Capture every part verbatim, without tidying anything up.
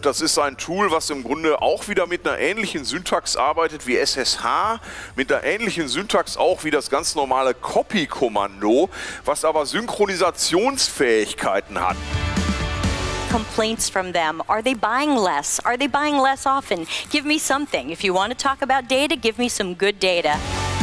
das ist ein Tool, was im Grunde auch wieder mit einer ähnlichen Syntax arbeitet wie S S H, mit einer ähnlichen Syntax auch wie das ganz normale Copy-Kommando, was aber Synchronisationsfähigkeiten hat. Complaints from them. Are they buying less? Are they buying less often? Give me something. If you want to talk about data, give me some good data.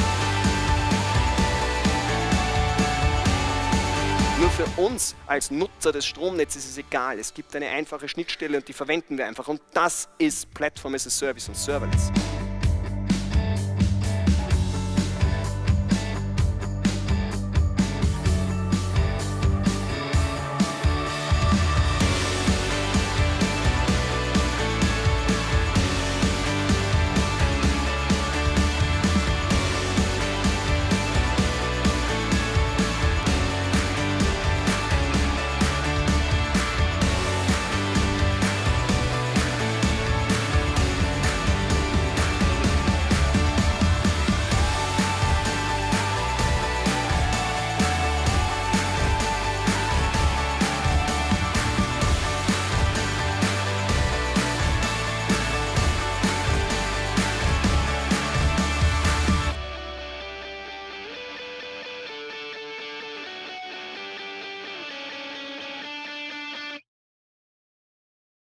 Nur für uns als Nutzer des Stromnetzes ist es egal. Es gibt eine einfache Schnittstelle und die verwenden wir einfach. Und das ist Platform as a Service und Serverless.